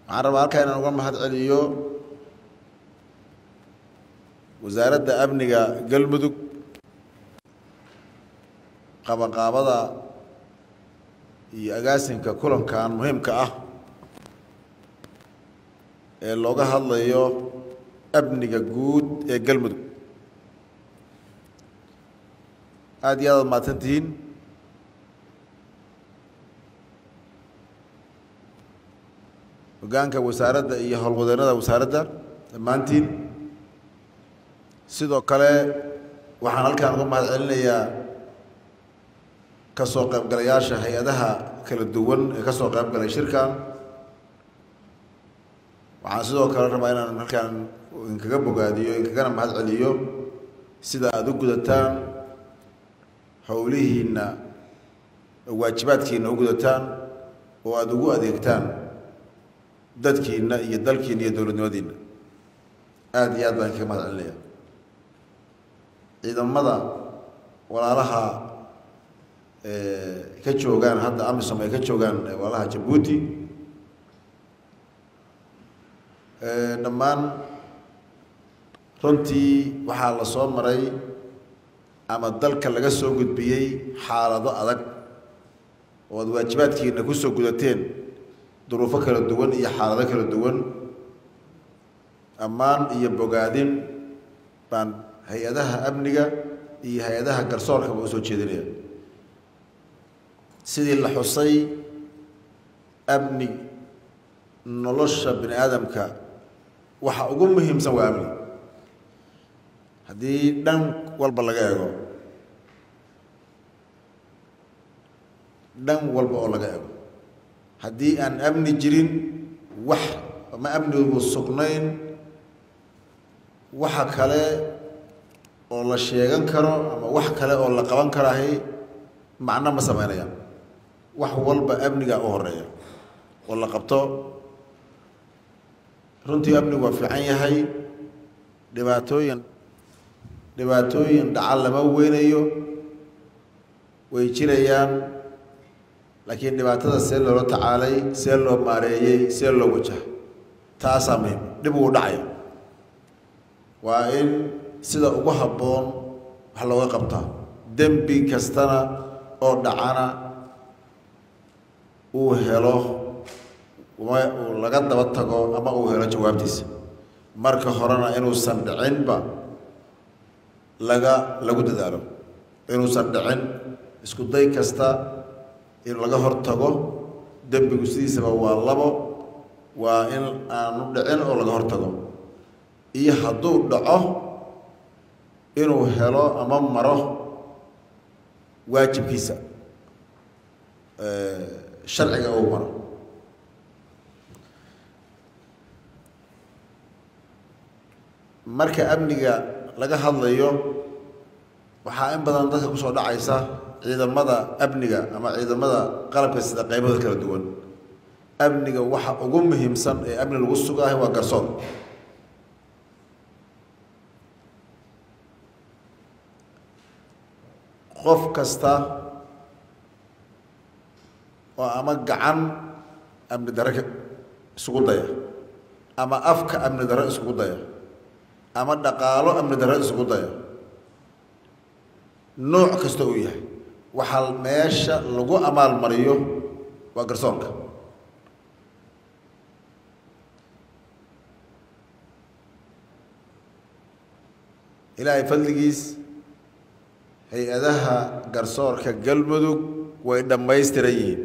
عرب halka inaan uga mahad celiyo wasaaradda amniga galmudug qabanqaabada iyo agaasinka kulankan muhiimka ah ee looga hadlayo amniga guud ee galmudug aad iyo aad maatantiin hogaanka wasaaradda iyo howlwadeennada wasaaradda dhammaantiin sidoo kale waxaan halkaan uga mahad celinayaa ka soo qaybgalayaasha hay-adaha kala duwan ee ka soo qaybgalay shirkan waxaan sidoo kale rabaa inaan halkaan inkaga bogaadiyo inkagana mahad celiyo sida aad u gudataan howlihiinna waajibaadkiina u gudataan oo aad ugu adeegtaan dadkiina iyo dalkiina iyo dowladnimadiina aad iyo aad baan kaga mahad celinaya ciidamada walaalaha ka joogaan hadda amisom ay ka joogaan walaalaha Jabuuti dhammaan runtii waxaa la soo maray ama dalka laga soo gudbiyey xaalado adag oo aad waajibaadkiina ku soo gudateen duruufo kala duwan iyo xaalado kala duwan ammaan iyo bogaadin baan hay-adaha amniga iyo hay-adaha garsoorka u soo jeedinaya sidii la xusay amni nolosha bini aadamka waxa ugu muhiimsan waa amni haddii dhan walba laga eego dhan walba oo laga eego haddii aan amni jirin wax ma amnigu sugnayn waxa kale oo la sheegan karo ama wax kale oo la qaban karahay macno ma sameynayaan wax walba amniga u horeeya oo la qabto runtii amnigu waa fiican yahay dhibaatooyin dhacal lama weynayo way jirayaan laakiin dhibaatada see loola tacaalay see loo maareeyey see loo wajaha taasaa muhiim dhib uu dhacaya waa in sida ugu habboon wax looga qabtaa dembi kastana oo dhacana uu helo uu laga daba tago ama uu helo jawaabtiisa marka horena inuusan dhicinba lagu dadaalo inuusan dhicin isku day kasta in laga hortago dembigu sidiisaba waa labo waa in aanu dhicin oo laga hortago iyo hadduu dhaco inuu helo ama maro waajibkiisa sharciga uu maro marka amniga laga hadlayo waxaa in badan dadka kusoo dhacaysa ciidamada amniga ama ciidamada qalabka sida qaybada kala duwan amniga waxa ugu muhiimsan ee amni lagu sugahay waa garsoor qof kasta oo ama gacan amni darro isugu daya ama afka amni darro isugu daya ama dhaqaalo amni darro isugu daya nooc kasta uu yahay waxaa meesha lagu amaal mariyo waa garsoorka ilaahay fadligiis hay-adaha garsoorka galmudug way dhammaystiran yihiin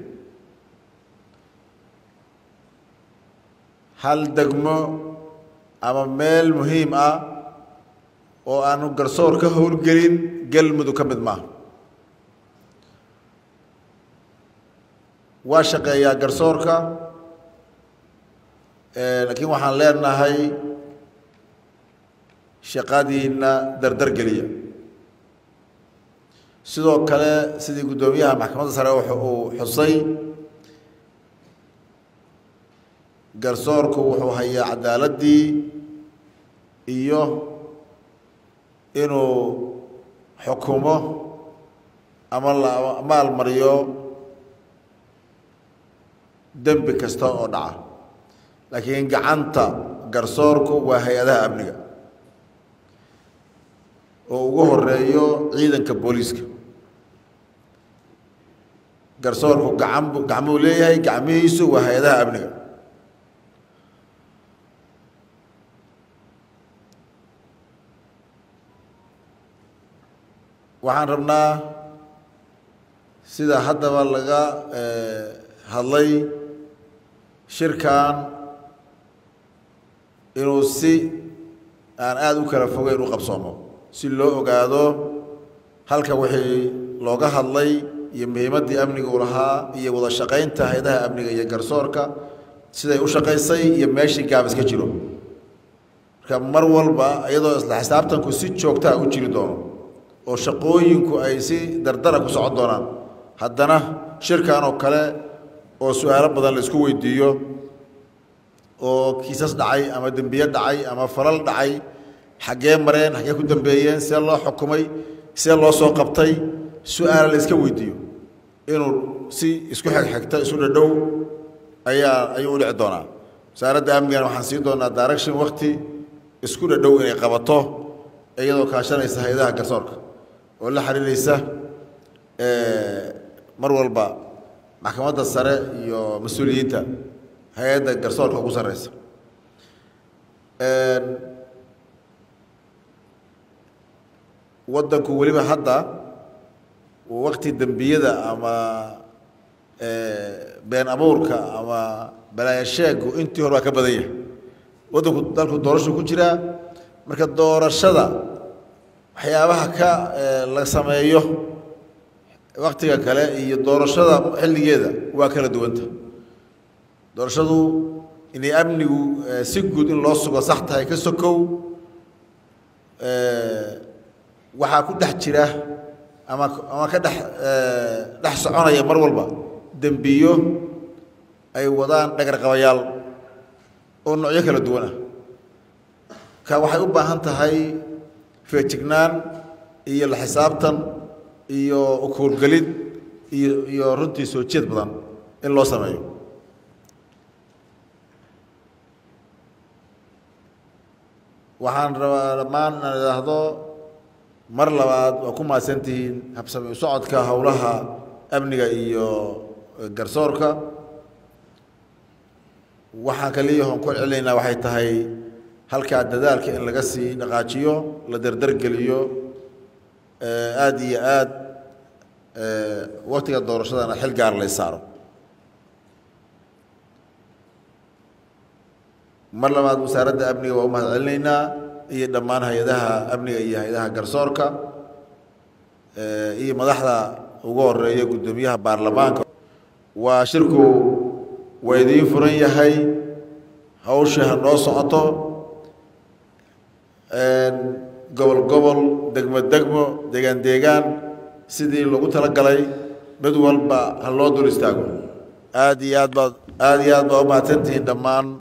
hal degmo ama meel muhiim ah oo aanu garsoor ka howlgelin galmudug ka mid maaha waa shaqeeyaa garsoorka laakiin waxaan leenahay shaqadiina dardar geliya sidoo kale sidii guddoomiyaha maxkamadda sare uu xusay garsoorku wuxuu hayaa cadaaladii iyo inuu xukumo ama la maal mariyo dembi kasta oo dhaca laakiin gacanta garsoorku waa hay-adaha amniga oo ugu horeeyo ciidanka booliiska garsoorku gacmuu leeyahay gacmihiisu waa hay-adaha amniga waxaan rabnaa sida haddaba laga hadlay shirkan inuu si aan aada u kala fogeyn u qabsoomo si loo ogaado halka wixii looga hadlay iyo muhiimaddii amniga u lahaa iyo wada shaqaynta hay-adaha amniga iyo garsoorka siday u shaqaysay iyo meeshii gaab iska jiro marka mar walba iyadoo isla xisaabtanku si joogtaa u jiri doono oo shaqooyinku ay si dardara ku socon doonaan haddana shirkan oo kale oo su-aalo badan la isku weydiiyo oo kiisas dhacay ama dembiye dhacay ama falal dhacay xaggee mareen xaggee ku dambeeyeen see loo xukumay see loo soo qabtay su-aala la iska weydiiyo inuu si isku xigxigta isu dhadhow ayuu u dhici doonaa wasaaradda amnigana waxaan siin doonaa direction wakti isku dhadhow inay qabato iyadoo kaashanaysa hay-adaha garsoorka oo la xiriiraysa mar walba maxkamadda sare iyo mas-uuliyiinta hay-adda garsoorka ugu sarreysa waddanku weliba hadda wakti dembiyada ama been abuurka ama balaayasheegu intii hore waa ka badan yahay waddanku dalku doorasho ku jiraa marka doorashada waxyaabaha ka la sameeyo waktiga kale iyo doorashada xilligeeda waa kala duwanta doorashadu inay amnigu si guud in loo sugo sax tahay ka sokow waxaa ku dhex jira ama ka dhex soconaya mar walba dembiyo ay wadaan dhagarqabayaal oo noocyo kala duwan ah ka waxay u baahan tahay feejignaan iyo la xisaabtan iyo ukuurgelid iyo runtii soo jeed badan in loo sameeyo waxaan rabaa dhammaan inaan idhaahdo mar labaad waa ku mahadsantihiin habsami u socodka howlaha amniga iyo garsoorka waxaan kaliyahoon ku celinaynaa waxay tahay halkaa dadaalka in laga sii dhaqaajiyo la dardargeliyo aada iyo aad waktiga doorashadana xil gaar lay saaro mar labaad wasaaradda amniga waa u mahad celinaynaa iyo dhammaan hay-adaha amniga iyo hay-adaha garsoorka iyo madaxda ugu horeeya guddoomiyaha baarlamaanka waa shirku waa idiin furan yahay hawsha ha noo socoto gobol gobol degmo degmo deegaan deegaan sidii loogu talagalay mid walba ha loo dul istaago aad iyo aad baad u mahadsantihiin dhammaan